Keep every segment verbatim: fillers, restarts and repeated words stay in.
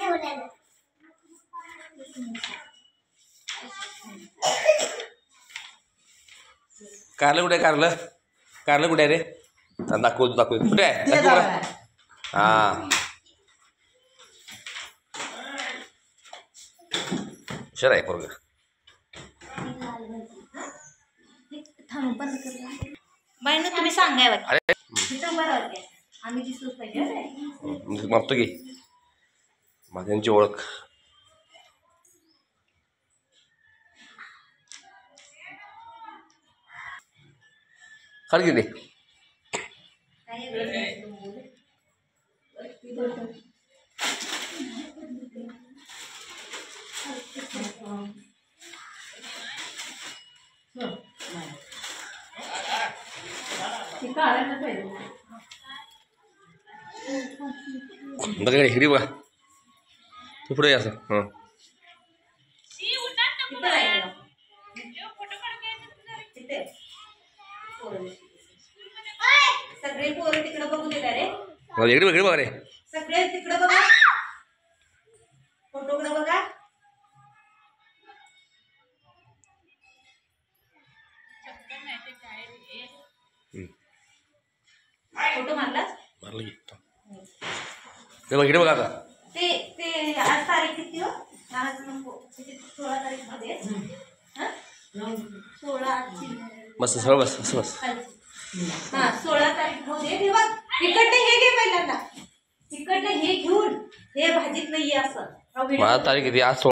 कारलं कुठे आहे? कारलं कारलं कुठे आहे रे? दाखव दाखव कुठे आहे? दाखव बरं. हा हुशार आहे पोरगं. बाईनं तुम्ही सांगाय अरे आम्ही दिसलो पाहिजे मारतो की माझ्यांची ओळख. खाल किती बघा हिरी बघा तू पुढे असं हां सगळे पोरं तिकडे बघू दे रे. इकडे इकडे बघा रे. सगळे तिकडे बघा फोटोकडे बघा. फोटो मारलाच मारलं की बघ इकडे बघा आता. ते ते आज तारीख किती हो? आज सोळा तारीख मध्ये सोळा बस सरळ बस असं बस. हा सोळा तारीख मध्ये हे बघ तिकडे हे घे पहिल्यांदा तिकडे हे घेऊन हे भाजीत नाही असं. माझा तारीख किती आज?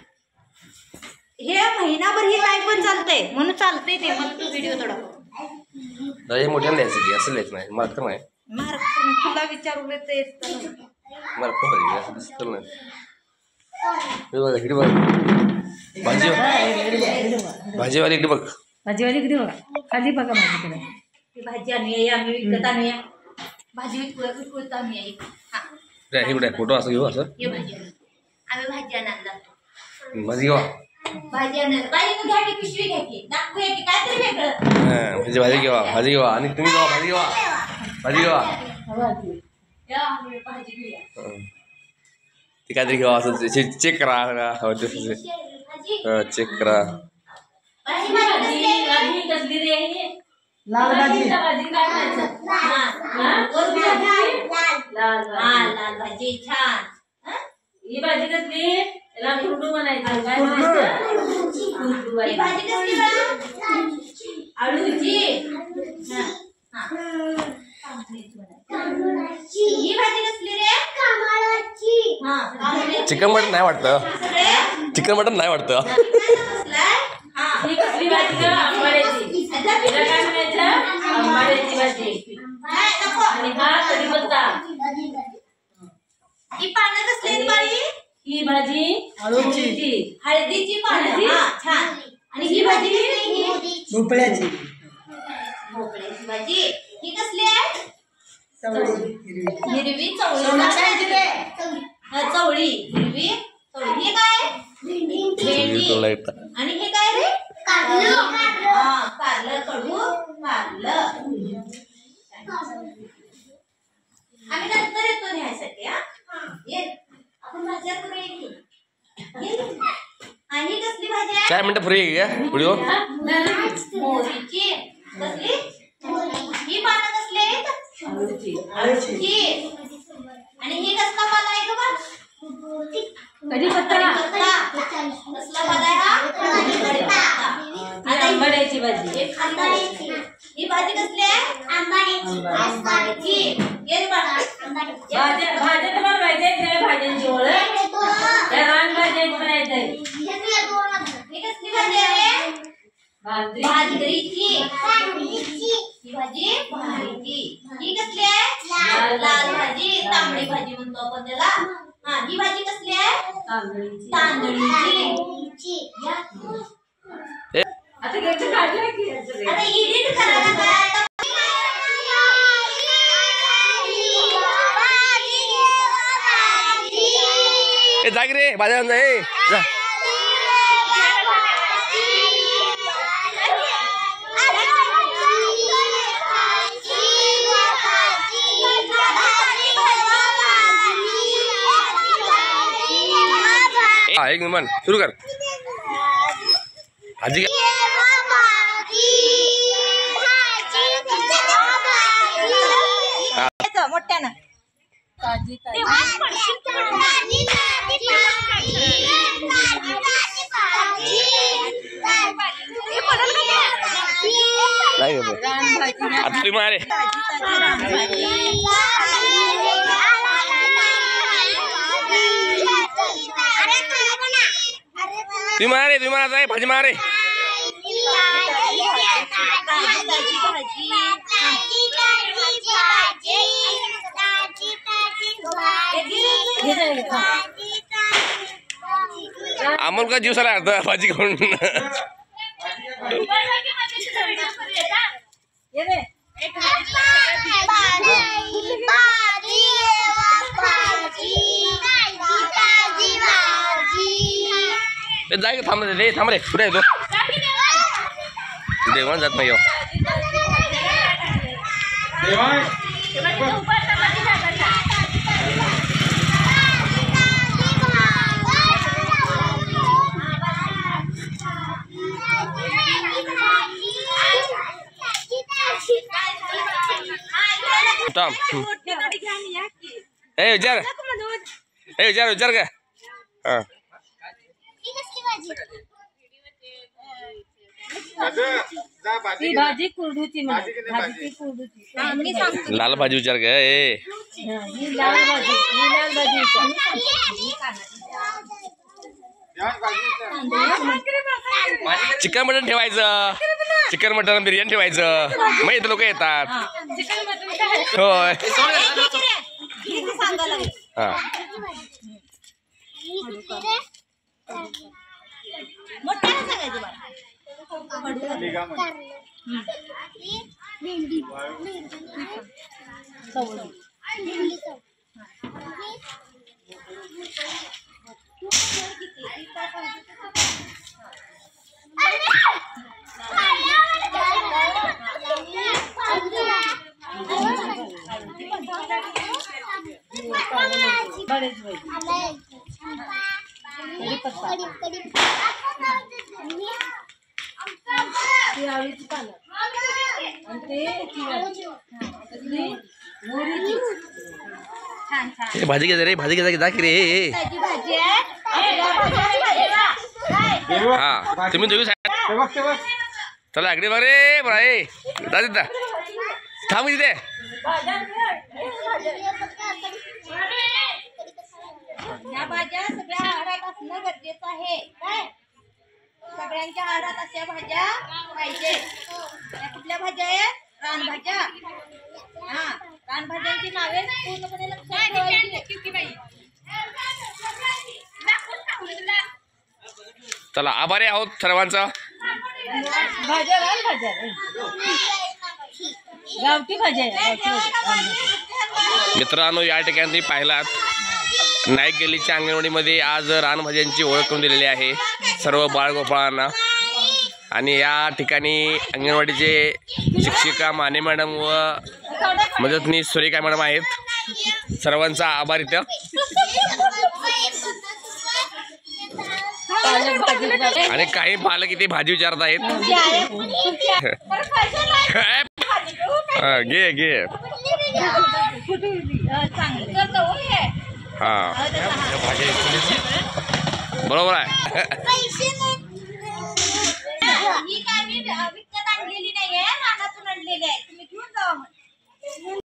हे महिनाभर हे काय पण चालतंय म्हणून चालतंय ते. मला तू व्हिडिओ थोडा हे मोठ्याने लिहायचं की असं लिहायचं नाही. मार्क नाही मार्क तुला विचारलं ते मार्क पाहिजे असं दिसतं नाही. बघा इकडे बघ भाजी भाजीवाली इकडे बघ. भाजीवाली इकडे बघा खाली बघा माझ्याकडे. ती भाजी आणूया आम्ही विकत आणूया. भाजी विकत विकत आणूया. हे कुठे फोटो असं घेऊ असं हे भाजी आम्ही भाजी आणायला जातो. भाजी घेवा भाजी आणायला बाई घ्या की पिशवी घ्या की दाखवूया की काहीतरी वेगळं. भाजी भाजी घेवा भाजी घेवा आणि तुम्ही घेवा भाजी घेवा भाजी घेवा भाजी घेऊया. ती काहीतरी घेवा असं चेक करा चेक करा. लाल भाजी लाल भाजी छान. ही भाजी कसली? याला खुरडू म्हणायचं. ही भाजी कसली आळूची. ही भाजी कसली रे? चिकन मटन नाही वाटतं. चिकन मटन नाही वाटतं. ही कसली भाजी का? आंबाड्याची. तिला काय म्हणायचं? आंबाड्याची भाजी. आणि हा कढीपत्ता. ही पानं कसली बाई? ही भाजी हळदीची. हळदीची पानं छान. आणि ही भाजी भोपळ्याची. भोपळ्याची भाजी. ही कसली आहे? हिरवी चवळी. चवळी हिरवी चवळी. हे काय? भेंडी. आणि हे काय रे? कारलं. कारलं कडू कारलं. आम्ही नंतर येतो न्यायसाठी. हा ये आपण भाज्या करूया की. आणि कसली भाजी आहे? चार मिनिटं फ्री घ्या व्हिडिओ. मोहरीची. कसली? ही पानं कसली आहेत? ही. आणि ही कसला पाला आहे ग बा? कढीपत्ता. कसला पाला आहे हा? कढीपत्ता. आता आंबाड्याची भाजी. ही भाजी कसली आहे? आंबाड्याची. ये बाळा भाज्या भाज्या तर बनवायच्या भाज्यांची ओळख. त्या रान भाज्या बनायचंय. ही कसली भाजी आहे? भाजगरीची. ही भाजी भाजीची. ही कसली आहे? लाल भाजी. तांबडी भाजी म्हणतो आपण त्याला. हा ही भाजी कसली आहे? तांदळीची. आता घ्यायचं काढलं की आता एडिट करायला काय? जाग रे बाजार जा. हा एक मन सुरू कर. भाजी मोठ्यानं नाही आता तुम्ही मारे तुम्ही मारे तुम्ही मारा भाजी मारे. अमोल का जीव साला अर्धा भाजी खाऊन. जाय थांब रे थांब रे कुठे येतो देवान जात नाही. ए विचार ए विचार विचार का हा भाजी कुरडूची भाजी कुरडूची लाल भाजी विचार का ए लाल भाजी लाल भाजी चिकन मटन ठेवायचं. चिकन मटन बिर्याणी ठेवायचं मग इथे लोक येतात. होय हा भाजी घ्या रे भाजी घ्या दाखी रे. हा तुम्ही दोघी चला इकडे बघ रे बरा ए जा तिथं थांब तिथे. या भाज्या सगळ्या आहारात असणं गरजेचं आहे. काय सगळ्यांच्या आहारात अशा भाज्या पाहिजे. त्या कुठल्या भाज्या आहेत? रानभाज्या. हा रानभाज्यांची नावे पूर्णपणे लक्षात ठेवायची. चला आभारी आहोत सर्वांचा. भाज्या रानभाज्या गावठी भाज्या. मित्रांनो या ठिकाणी पाहिलात नाईक गल्लीच्या अंगणवाडीमध्ये आज रानभाज्यांची ओळख करून दिलेली आहे सर्व बाळगोपाळांना. आणि या ठिकाणी अंगणवाडीचे शिक्षिका माने मॅडम व मदतनीस सुरेखा मॅडम आहेत. सर्वांचा आभार इथं. आणि काही पालक इथे भाजी विचारत आहेत. घे घे हा बरोबर आहे.